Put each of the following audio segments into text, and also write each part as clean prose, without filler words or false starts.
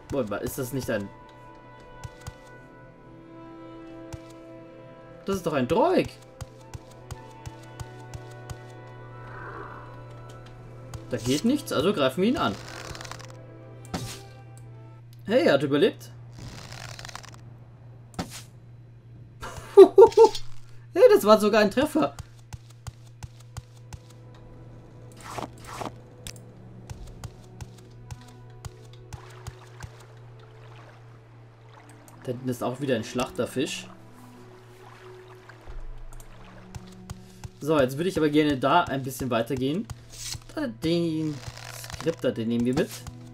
Moment mal, ist das nicht ein... Das ist doch ein Droid. Da geht nichts, also greifen wir ihn an. Hey, er hat überlebt. Hey, das war sogar ein Treffer. Da hinten ist auch wieder ein Schlachterfisch. So, jetzt würde ich aber gerne da ein bisschen weitergehen. Den Skripter, den nehmen wir mit.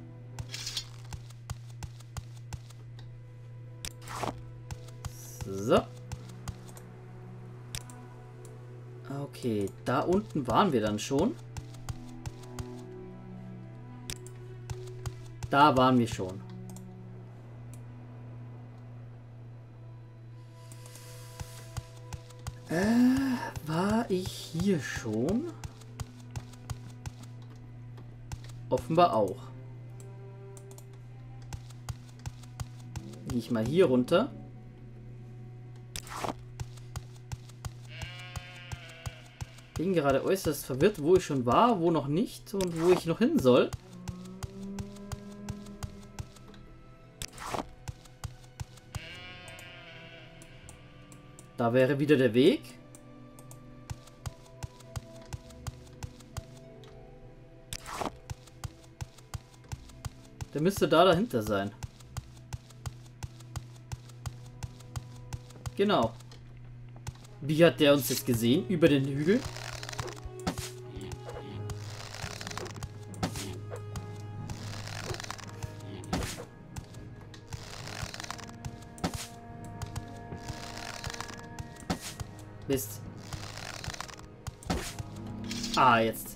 So. Okay, da unten waren wir dann schon. Da waren wir schon. War ich hier schon? Offenbar auch. Gehe ich mal hier runter. Bin gerade äußerst verwirrt, wo ich schon war, wo noch nicht und wo ich noch hin soll. Da wäre wieder der Weg. Der müsste da dahinter sein. Genau. Wie hat der uns jetzt gesehen? Über den Hügel? Mist. Ah, jetzt.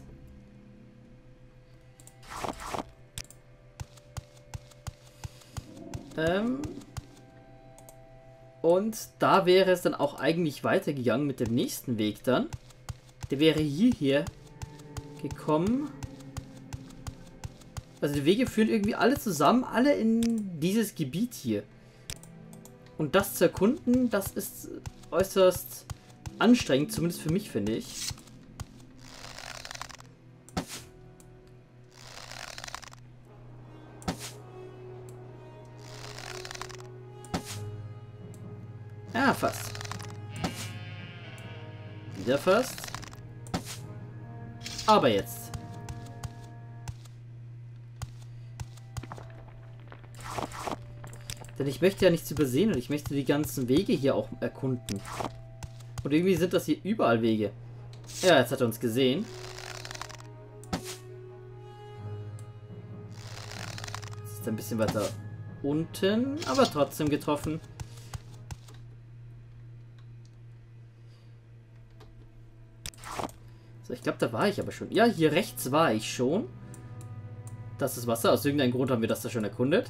Und da wäre es dann auch eigentlich weitergegangen mit dem nächsten Weg dann. Der wäre hierher gekommen. Also die Wege führen irgendwie alle zusammen, alle in dieses Gebiet hier. Und das zu erkunden, das ist äußerst anstrengend, zumindest für mich, finde ich. Ja, fast. Wieder fast. Aber jetzt. Denn ich möchte ja nichts übersehen und ich möchte die ganzen Wege hier auch erkunden. Und irgendwie sind das hier überall Wege. Ja, jetzt hat er uns gesehen. Jetzt ist ein bisschen weiter unten, aber trotzdem getroffen. So, ich glaube, da war ich aber schon. Ja, hier rechts war ich schon. Das ist Wasser. Aus irgendeinem Grund haben wir das da schon erkundet.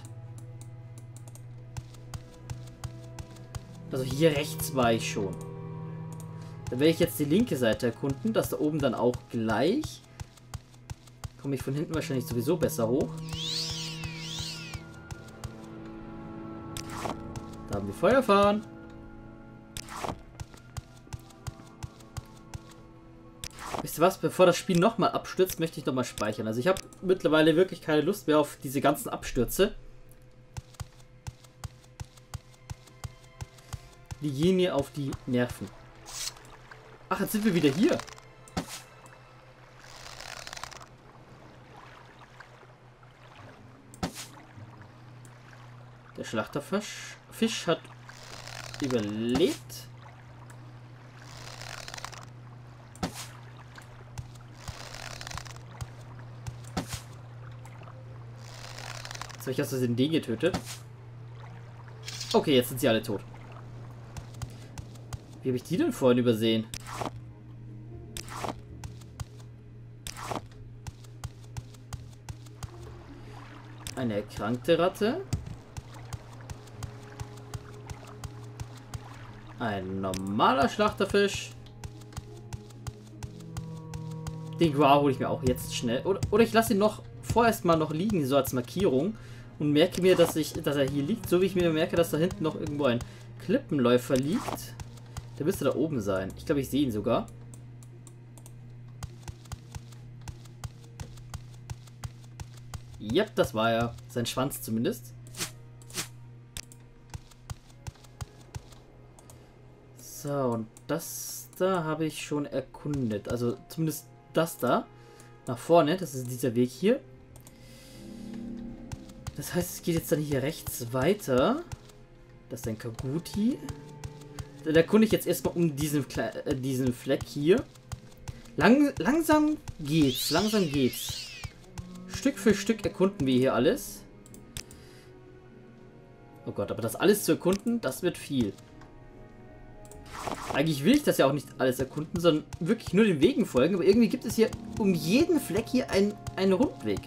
Also hier rechts war ich schon. Da werde ich jetzt die linke Seite erkunden. Das da oben dann auch gleich. Komme ich von hinten wahrscheinlich sowieso besser hoch. Da haben wir Feuerfahren. Wisst ihr was? Bevor das Spiel nochmal abstürzt, möchte ich nochmal speichern. Also ich habe mittlerweile wirklich keine Lust mehr auf diese ganzen Abstürze. Die gehen mir auf die Nerven. Ach, jetzt sind wir wieder hier. Der Schlachterfisch hat überlebt. Jetzt habe ich aus Versehen den getötet. Okay, jetzt sind sie alle tot. Wie habe ich die denn vorhin übersehen? Eine erkrankte Ratte. Ein normaler Schlachterfisch. Den Gua hole ich mir auch jetzt schnell. Oder ich lasse ihn noch vorerst mal noch liegen, so als Markierung. und merke mir, dass er hier liegt, so wie ich mir merke, dass da hinten noch irgendwo ein Klippenläufer liegt. Der müsste da oben sein. Ich glaube, ich sehe ihn sogar. Yep, das war er. Sein Schwanz zumindest. So, und das da habe ich schon erkundet. Also zumindest das da. Nach vorne, das ist dieser Weg hier. Das heißt, es geht jetzt dann hier rechts weiter. Das ist ein Kaguti. Dann erkunde ich jetzt erstmal um diesen Fleck hier. Langsam geht's, langsam geht's. Stück für Stück erkunden wir hier alles. Oh Gott, aber das alles zu erkunden, das wird viel. Eigentlich will ich das ja auch nicht alles erkunden, sondern wirklich nur den Wegen folgen. Aber irgendwie gibt es hier um jeden Fleck hier einen Rundweg.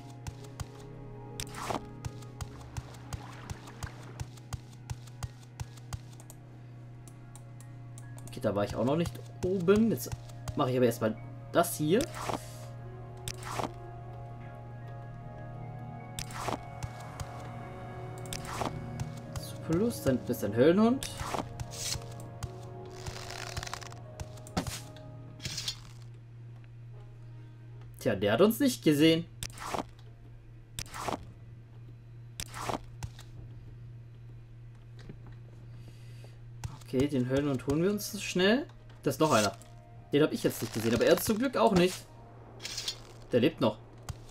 Okay, da war ich auch noch nicht oben. Jetzt mache ich aber erstmal das hier. Plus, dann ist ein Höllenhund. Tja, der hat uns nicht gesehen. Okay, den Höllenhund holen wir uns schnell. Da ist noch einer. Den habe ich jetzt nicht gesehen, aber er hat zum Glück auch nicht. Der lebt noch.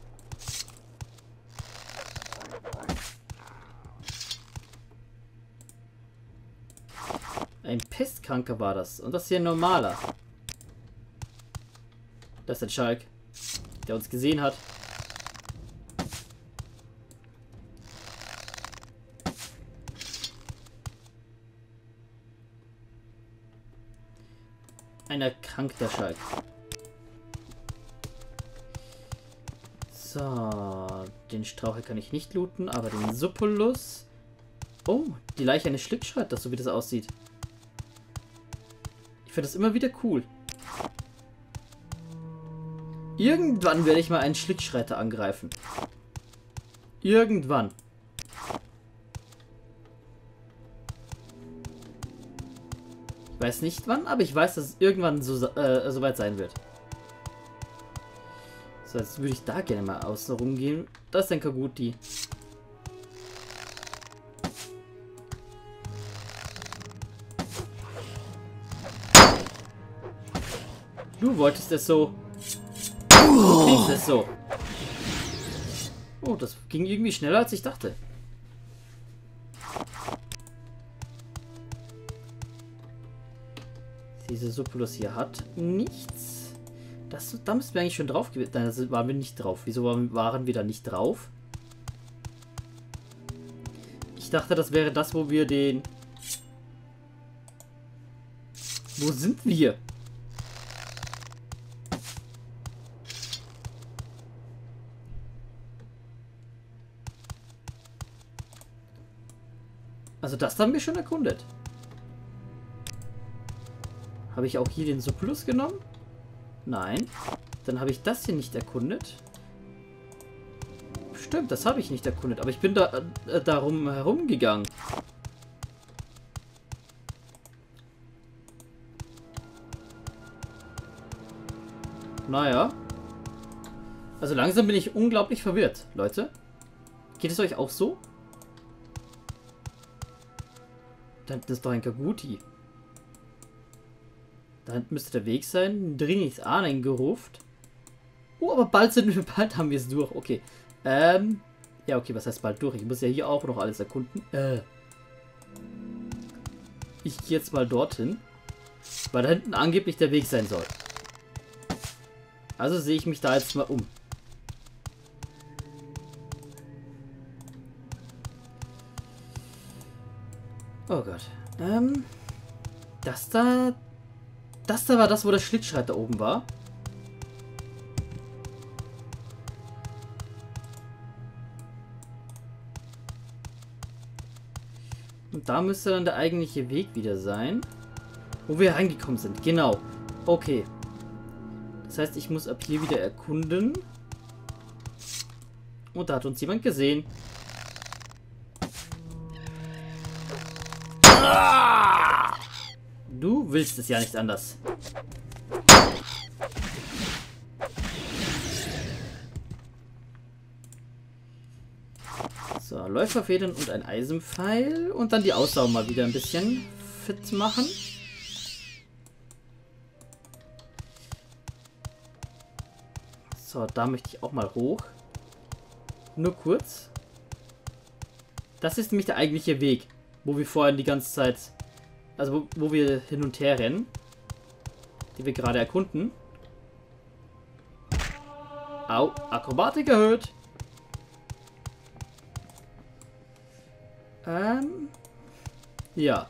Ein Pestkranker war das. Und das hier ein normaler. Das ist ein Schalk, der uns gesehen hat. Ein erkrankter Schalk. So, den Strauchel kann ich nicht looten, aber den Suppulus. Oh, die Leiche eines Schlickschreiters, so wie das aussieht. Ich finde das immer wieder cool. Irgendwann werde ich mal einen Schlickschreiter angreifen. Irgendwann. Ich weiß nicht wann, aber ich weiß, dass es irgendwann soweit sein wird. So, jetzt würde ich da gerne mal außen rumgehen. Das ist ein Kaguti. Du wolltest es so. Du kriegst es so. Oh, das ging irgendwie schneller, als ich dachte. Diese Suppulus hier hat nichts. Da müssten wir eigentlich schon drauf gewesen. Nein, da waren wir nicht drauf. Wieso waren wir da nicht drauf? Ich dachte, das wäre das, wo wir den... Wo sind wir? Also das haben wir schon erkundet. Habe ich auch hier den Suppulus genommen? Nein. Dann habe ich das hier nicht erkundet. Stimmt, das habe ich nicht erkundet. Aber ich bin da darum herumgegangen. Naja. Also langsam bin ich unglaublich verwirrt, Leute. Geht es euch auch so? Da hinten ist doch ein Kaguti. Da hinten müsste der Weg sein. Dringlichst Ahnen gerufen. Oh, aber bald haben wir es durch. Okay. Ja, okay, was heißt bald durch? Ich muss ja hier auch noch alles erkunden. Ich gehe jetzt mal dorthin. Weil da hinten angeblich der Weg sein soll. Also sehe ich mich da jetzt mal um. Oh Gott. Das da war das, wo der Schlittschreiter oben war. Und da müsste dann der eigentliche Weg wieder sein. Wo wir reingekommen sind. Genau. Okay. Das heißt, ich muss ab hier wieder erkunden. Und da hat uns jemand gesehen. Du willst es ja nicht anders. So, Läuferfedern und ein Eisenpfeil. Und dann die Ausdauer mal wieder ein bisschen fit machen. So, da möchte ich auch mal hoch. Nur kurz. Das ist nämlich der eigentliche Weg, wo wir vorhin die ganze Zeit, also wo wir hin und her rennen, die wir gerade erkunden. Au, Akrobatik erhöht. Ja.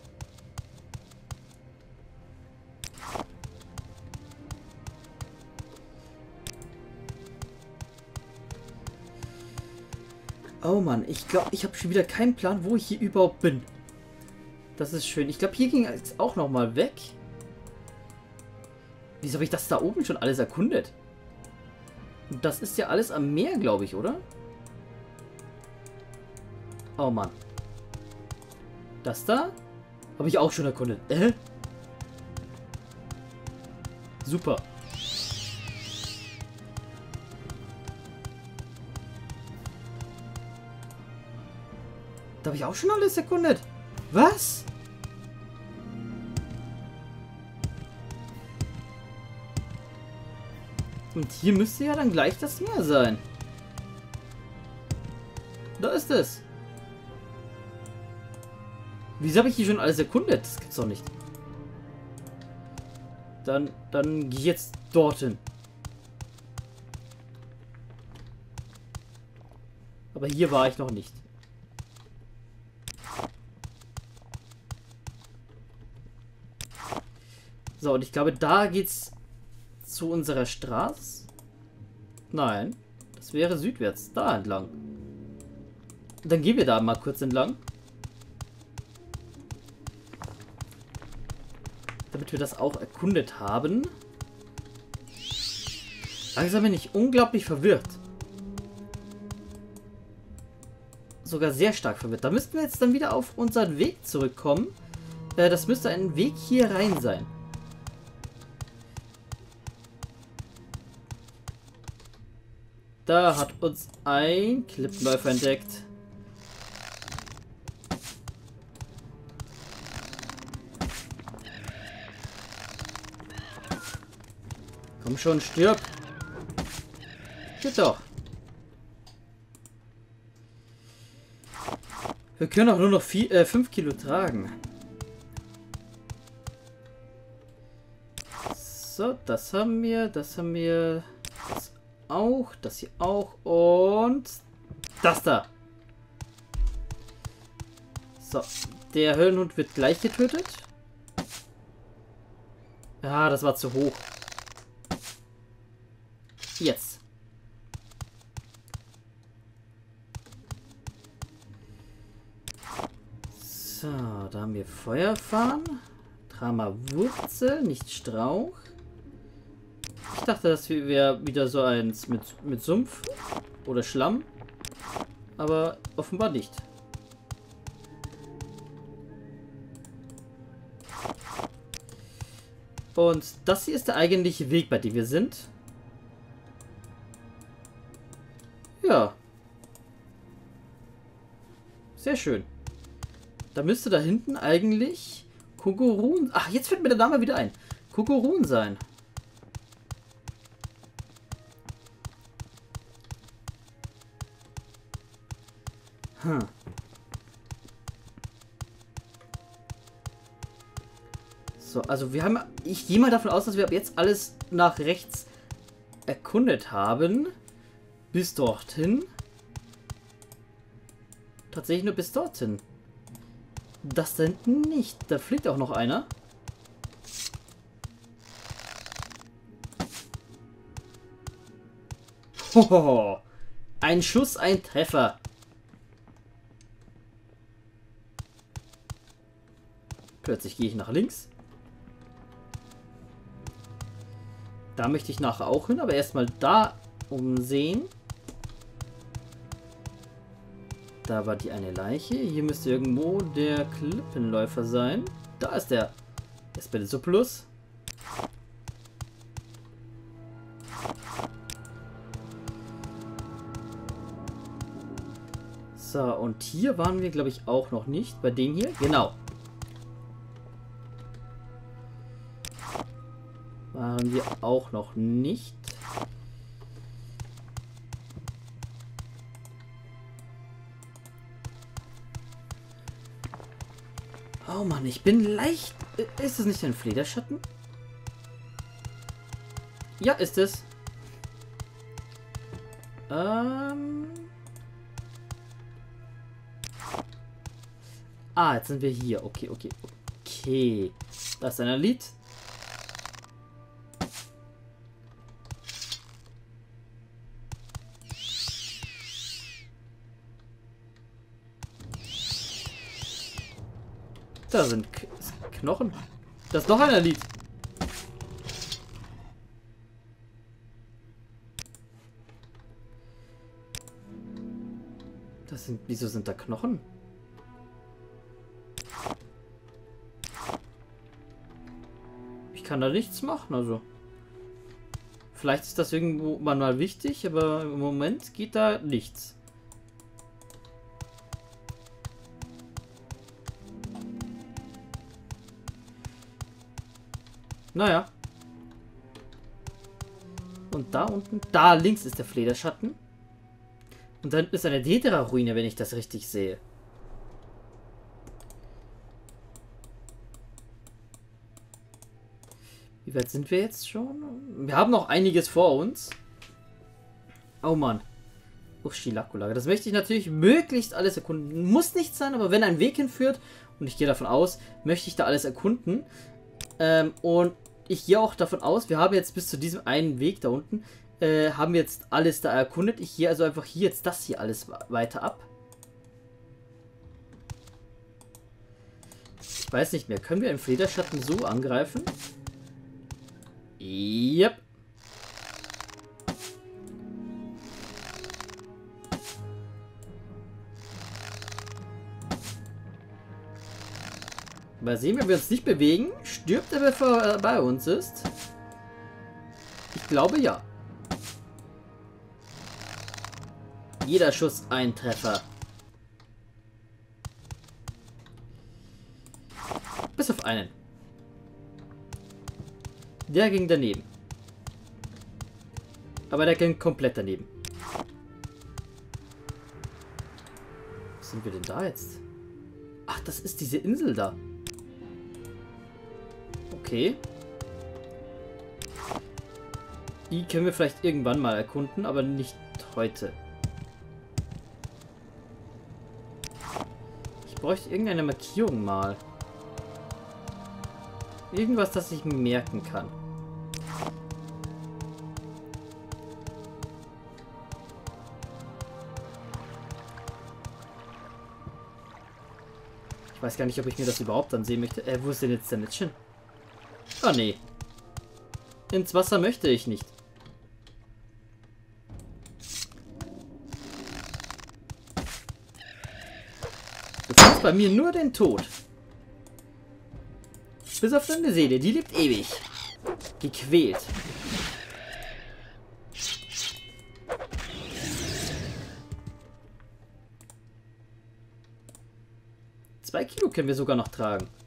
Oh Mann, ich glaube, ich habe schon wieder keinen Plan, wo ich hier überhaupt bin. Das ist schön. Ich glaube, hier ging es auch noch mal weg. Wieso habe ich das da oben schon alles erkundet? Und das ist ja alles am Meer, glaube ich, oder? Oh Mann. Das da? Habe ich auch schon erkundet. Super. Da habe ich auch schon alles erkundet. Was? Und hier müsste ja dann gleich das Meer sein. Da ist es. Wieso habe ich hier schon alles erkundet? Das gibt's doch nicht. Dann gehe ich jetzt dorthin. Aber hier war ich noch nicht. So, und ich glaube, da geht's zu unserer Straße. Nein, das wäre südwärts, da entlang. Dann gehen wir da mal kurz entlang. Damit wir das auch erkundet haben. Langsam bin ich unglaublich verwirrt. Sogar sehr stark verwirrt. Da müssten wir jetzt dann wieder auf unseren Weg zurückkommen. Das müsste ein Weg hier rein sein. Da hat uns ein Klippenläufer entdeckt. Komm schon, stirb. Geht doch. Wir können auch nur noch 5 Kilo tragen. So, das haben wir, das haben wir. Das auch, das hier auch und das da. So, der Höllenhund wird gleich getötet. Ja, das war zu hoch. Jetzt. So, da haben wir Feuerfahren. Drama Wurzel, nicht Strauch. Ich dachte, das wäre wieder so eins mit Sumpf oder Schlamm. Aber offenbar nicht. Und das hier ist der eigentliche Weg, bei dem wir sind. Ja. Sehr schön. Da müsste da hinten eigentlich Kogorun... Ach, jetzt fällt mir der Name wieder ein. Kogorun sein. Hm. So, also wir haben... Ich gehe mal davon aus, dass wir ab jetzt alles nach rechts erkundet haben. Bis dorthin. Tatsächlich nur bis dorthin. Das da hinten nicht. Da fliegt auch noch einer. Hohoho. Ein Schuss, ein Treffer. Plötzlich gehe ich nach links. Da möchte ich nachher auch hin, aber erstmal da umsehen. Da war die eine Leiche. Hier müsste irgendwo der Klippenläufer sein. Da ist der. Jetzt bitte so plus. So, und hier waren wir, glaube ich, auch noch nicht. Bei denen hier? Genau. Waren wir auch noch nicht. Oh Mann, ich bin leicht... Ist es nicht ein Flederschatten? Ja, ist es. Ah, jetzt sind wir hier. Okay, okay, okay. Da ist ein Elite. Da sind Knochen. Das ist noch ein Elite. Das sind... Wieso sind da Knochen? Ich kann da nichts machen, also. Vielleicht ist das irgendwo mal wichtig, aber im Moment geht da nichts. Naja. Und da unten, da links ist der Flederschatten. Und dann ist eine Dedra-Ruine, wenn ich das richtig sehe. Wie weit sind wir jetzt schon? Wir haben noch einiges vor uns. Oh Mann. Urshilaku-Lager. Das möchte ich natürlich möglichst alles erkunden. Muss nicht sein, aber wenn ein Weg hinführt, und ich gehe davon aus, möchte ich da alles erkunden. Und ich gehe auch davon aus, wir haben jetzt bis zu diesem einen Weg da unten, haben wir jetzt alles da erkundet. Ich gehe also einfach hier jetzt das hier alles weiter ab. Ich weiß nicht mehr. Können wir einen Flederschatten so angreifen? Yep. Mal sehen, wenn wir uns nicht bewegen, stirbt er, bevor er bei uns ist. Ich glaube ja. Jeder Schuss ein Treffer. Bis auf einen. Der ging daneben. Aber der ging komplett daneben. Was sind wir denn da jetzt? Ach, das ist diese Insel da. Okay. Die können wir vielleicht irgendwann mal erkunden, aber nicht heute. Ich bräuchte irgendeine Markierung mal. Irgendwas, das ich mir merken kann. Ich weiß gar nicht, ob ich mir das überhaupt ansehen möchte. Wo ist denn jetzt der Mädchen? Ah, nee. Ins Wasser möchte ich nicht. Du findest bei mir nur den Tod. Bis auf deine Seele, die lebt ewig. Gequält. Zwei Kilo können wir sogar noch tragen.